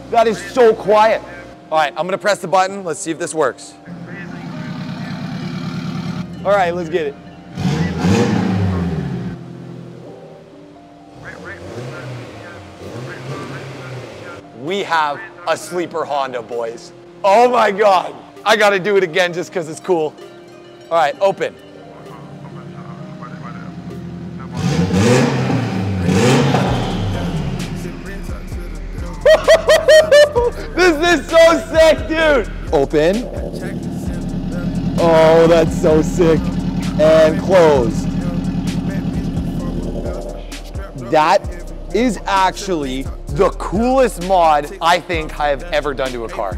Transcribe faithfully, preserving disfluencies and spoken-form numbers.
That is so quiet. All right, I'm gonna press the button. Let's see if this works. All right, let's get it. We have a sleeper Honda, boys. Oh my God. I gotta do it again just because it's cool. All right, open. This is so sick, dude. Open. Oh, that's so sick. And close. That is actually the coolest mod I think I have ever done to a car.